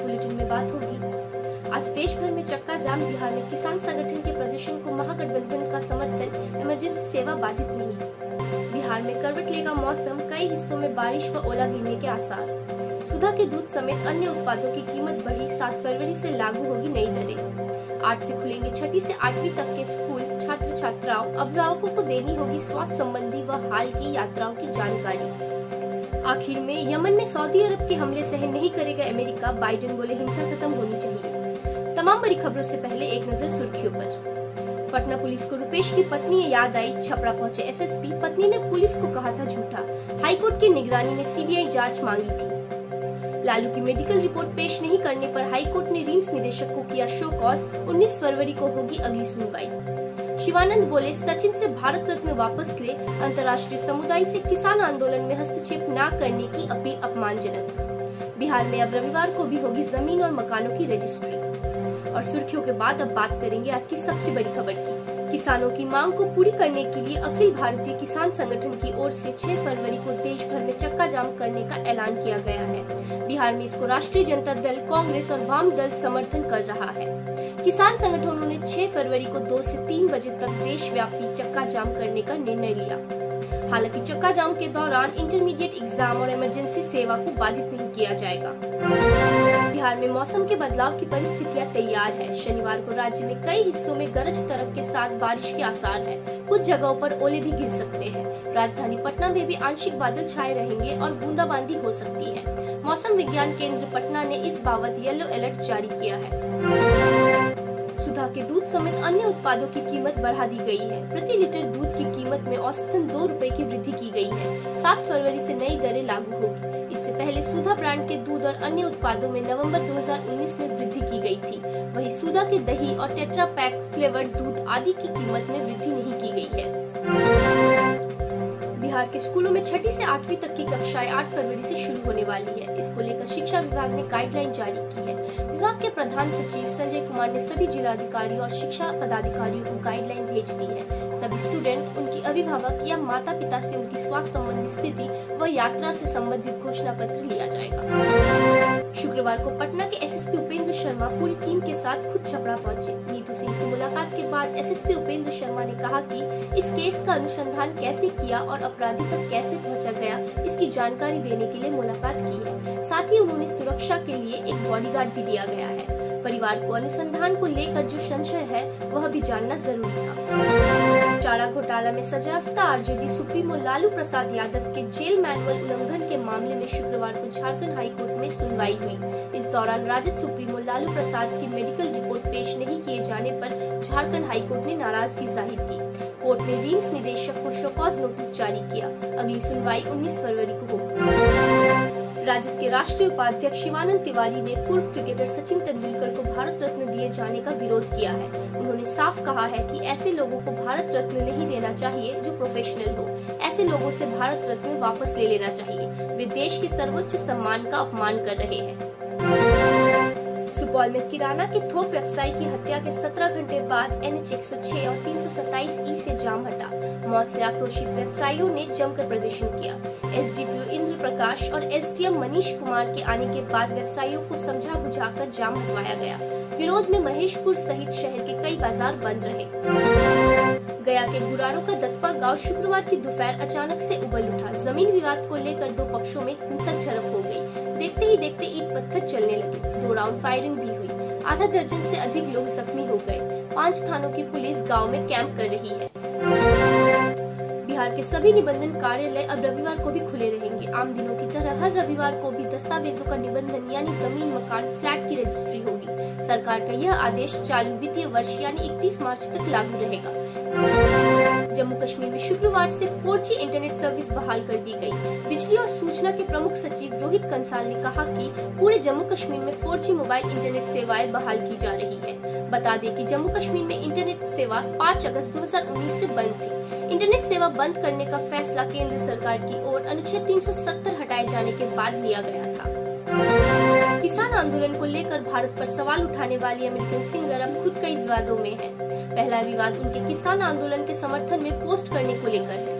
Bulletin में बात होगी। आज देश भर में चक्का जाम। बिहार में किसान संगठन के प्रदर्शन को महागठबंधन का समर्थन, इमरजेंसी सेवा बाधित नहीं। बिहार में करवट लेगा मौसम, कई हिस्सों में बारिश व ओला गिरने के आसार। सुधा के दूध समेत अन्य उत्पादों की कीमत बढ़ी, 7 फरवरी से लागू होगी नई दरें। 8 से खुलेंगे 6ठी से 8वीं तक के स्कूल। छात्र छात्राओं, अभिभावकों को देनी होगी स्वास्थ्य संबंधी व हाल की यात्राओं की जानकारी। आखिर में यमन में सऊदी अरब के हमले सहन नहीं करेगा अमेरिका, बाइडेन बोले हिंसा खत्म होनी चाहिए। तमाम बड़ी खबरों से पहले एक नजर सुर्खियों पर। पटना पुलिस को रुपेश की पत्नी याद आई, छपरा पहुंचे एसएसपी, पत्नी ने पुलिस को कहा था झूठा। हाईकोर्ट की निगरानी में सीबीआई जांच मांगी थी। लालू की मेडिकल रिपोर्ट पेश नहीं करने पर हाईकोर्ट ने रिम्स निदेशक को किया शो कॉज, 19 फरवरी को होगी अगली सुनवाई। शिवानंद बोले सचिन से भारत रत्न वापस ले, अंतर्राष्ट्रीय समुदाय से किसान आंदोलन में हस्तक्षेप न करने की अपील अपमानजनक। बिहार में अब रविवार को भी होगी जमीन और मकानों की रजिस्ट्री। और सुर्खियों के बाद अब बात करेंगे आज की सबसे बड़ी खबर की। किसानों की मांग को पूरी करने के लिए अखिल भारतीय किसान संगठन की ओर से 6 फरवरी को देश भर में चक्का जाम करने का ऐलान किया गया है। बिहार में इसको राष्ट्रीय जनता दल, कांग्रेस और वाम दल समर्थन कर रहा है। किसान संगठनों ने 6 फरवरी को 2 से 3 बजे तक देशव्यापी चक्का जाम करने का निर्णय लिया। हालांकि चक्का जाम के दौरान इंटरमीडिएट एग्जाम और इमरजेंसी सेवा को बाधित नहीं किया जाएगा। बिहार में मौसम के बदलाव की परिस्थितियां तैयार है। शनिवार को राज्य में कई हिस्सों में गरज तरफ के साथ बारिश के आसार है। कुछ जगहों पर ओले भी गिर सकते हैं। राजधानी पटना में भी आंशिक बादल छाए रहेंगे और बूंदाबांदी हो सकती है। मौसम विज्ञान केंद्र पटना ने इस बाबत येलो अलर्ट जारी किया है। सुधा के दूध समेत अन्य उत्पादों की कीमत बढ़ा दी गई है। प्रति लीटर दूध की कीमत में औसतन 2 रुपए की वृद्धि की गई है। 7 फरवरी से नई दरें लागू होगी। इससे पहले सुधा ब्रांड के दूध और अन्य उत्पादों में नवंबर 2019 में वृद्धि की गई थी। वहीं सुधा के दही और टेट्रा पैक फ्लेवर्ड दूध आदि की कीमत में वृद्धि नहीं की गई है। बिहार के स्कूलों में 6ठी से 8वीं तक की कक्षाएं 8 फरवरी से शुरू होने वाली है। इसको लेकर शिक्षा विभाग ने गाइडलाइन जारी की है। विभाग के प्रधान सचिव संजय कुमार ने सभी जिलाधिकारी और शिक्षा पदाधिकारियों को गाइडलाइन भेज दी है। सभी स्टूडेंट, उनकी अभिभावक या माता पिता से उनकी स्वास्थ्य संबंधी स्थिति व यात्रा से संबंधित घोषणा पत्र लिया जाएगा। शुक्रवार को पटना के एसएसपी उपेंद्र शर्मा पूरी टीम के साथ खुद छपरा पहुंचे। नीतू सिंह से मुलाकात के बाद एसएसपी उपेंद्र शर्मा ने कहा कि इस केस का अनुसंधान कैसे किया और अपराधी तक कैसे पहुंचा गया, इसकी जानकारी देने के लिए मुलाकात की है। साथ ही उन्होंने सुरक्षा के लिए एक बॉडीगार्ड भी दिया गया है। परिवार को अनुसंधान को लेकर जो संशय है वह भी जानना जरूरी था। चारा घोटाला में सजायाफ्ता आरजेडी सुप्रीमो लालू प्रसाद यादव के जेल मैनुअल उल्लंघन के मामले में शुक्रवार को झारखंड हाईकोर्ट में सुनवाई हुई। इस दौरान राजद सुप्रीमो लालू प्रसाद की मेडिकल रिपोर्ट पेश नहीं किए जाने पर झारखंड हाईकोर्ट ने नाराजगी जाहिर की। कोर्ट ने रिम्स निदेशक को शो कॉज नोटिस जारी किया। अगली सुनवाई 19 फरवरी को होगी। राजद के राष्ट्रीय उपाध्यक्ष शिवानंद तिवारी ने पूर्व क्रिकेटर सचिन तेंदुलकर को भारत रत्न दिए जाने का विरोध किया है। उन्होंने साफ कहा है कि ऐसे लोगों को भारत रत्न नहीं देना चाहिए जो प्रोफेशनल हो। ऐसे लोगों से भारत रत्न वापस ले लेना चाहिए। वे देश के सर्वोच्च सम्मान का अपमान कर रहे हैं। सुपौल में किराना के थोक व्यवसायी की हत्या के 17 घंटे बाद NH 106 और 327E से जाम हटा। मौत से आक्रोशित व्यवसायियों ने जमकर प्रदर्शन किया। एसडीपीओ इंद्र प्रकाश और एसडीएम मनीष कुमार के आने के बाद व्यवसायियों को समझा बुझाकर जाम हटवाया गया। विरोध में महेशपुर सहित शहर के कई बाजार बंद रहे। गया के गुरारों का दत्पा गांव शुक्रवार की दोपहर अचानक से उबल उठा। जमीन विवाद को लेकर 2 पक्षों में हिंसक झड़प हो गई। देखते ही देखते ईंट पत्थर चलने लगे। 2 राउंड फायरिंग भी हुई। आधा दर्जन से अधिक लोग जख्मी हो गए। 5 थानों की पुलिस गांव में कैंप कर रही है। बिहार के सभी निबंधन कार्यालय अब रविवार को भी खुले रहेंगे। आम दिनों की तरह हर रविवार को भी दस्तावेजों का निबंधन यानी जमीन, मकान, फ्लैट की रजिस्ट्री होगी। सरकार का यह आदेश चालू वित्तीय वर्ष यानी 31 मार्च तक लागू रहेगा। जम्मू कश्मीर में शुक्रवार से 4G इंटरनेट सर्विस बहाल कर दी गई। बिजली और सूचना के प्रमुख सचिव रोहित कंसाल ने कहा कि पूरे जम्मू कश्मीर में 4G मोबाइल इंटरनेट सेवाएं बहाल की जा रही है। बता दें कि जम्मू कश्मीर में इंटरनेट सेवा 5 अगस्त 2019 से बंद थी। इंटरनेट सेवा बंद करने का फैसला केंद्र सरकार की ओर अनुच्छेद 370 हटाए जाने के बाद लिया गया था। किसान आंदोलन को लेकर भारत पर सवाल उठाने वाली अमेरिकन सिंगर अब खुद कई विवादों में है। पहला विवाद उनके किसान आंदोलन के समर्थन में पोस्ट करने को लेकर है।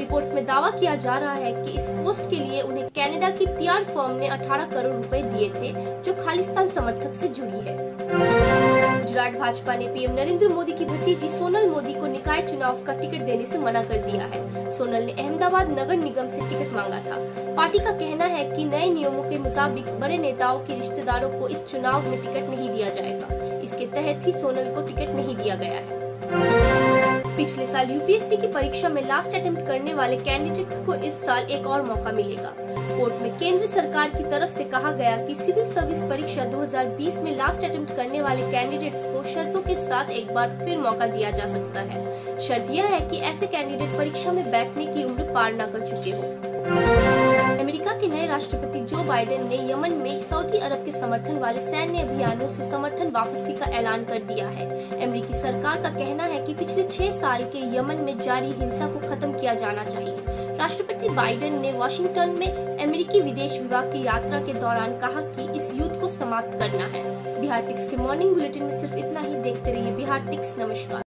रिपोर्ट्स में दावा किया जा रहा है कि इस पोस्ट के लिए उन्हें कनाडा की पीआर फर्म ने 18 करोड़ रुपए दिए थे, जो खालिस्तान समर्थक से जुड़ी है। गुजरात भाजपा ने पीएम नरेंद्र मोदी की भतीजी सोनल मोदी को निकाय चुनाव का टिकट देने से मना कर दिया है। सोनल ने अहमदाबाद नगर निगम से टिकट मांगा था। पार्टी का कहना है कि नए नियमों के मुताबिक बड़े नेताओं के रिश्तेदारों को इस चुनाव में टिकट नहीं दिया जाएगा। इसके तहत ही सोनल को टिकट नहीं दिया गया है। पिछले साल यूपीएससी की परीक्षा में लास्ट अटेम्प्ट करने वाले कैंडिडेट्स को इस साल एक और मौका मिलेगा। कोर्ट में केंद्र सरकार की तरफ से कहा गया कि सिविल सर्विस परीक्षा 2020 में लास्ट अटेम्प्ट करने वाले कैंडिडेट्स को शर्तों के साथ एक बार फिर मौका दिया जा सकता है। शर्त यह है कि ऐसे कैंडिडेट परीक्षा में बैठने की उम्र पार न कर चुके हो। अमेरिका के नए राष्ट्रपति जो बाइडेन ने यमन में सऊदी अरब के समर्थन वाले सैन्य अभियानों से समर्थन वापसी का ऐलान कर दिया है। अमेरिकी सरकार का कहना है कि पिछले 6 साल के यमन में जारी हिंसा को खत्म किया जाना चाहिए। राष्ट्रपति बाइडेन ने वाशिंगटन में अमेरिकी विदेश विभाग की यात्रा के दौरान कहा कि इस युद्ध को समाप्त करना है। बिहार टिक्स के मॉर्निंग बुलेटिन में सिर्फ इतना ही। देखते रहिए बिहार टिक्स। नमस्कार।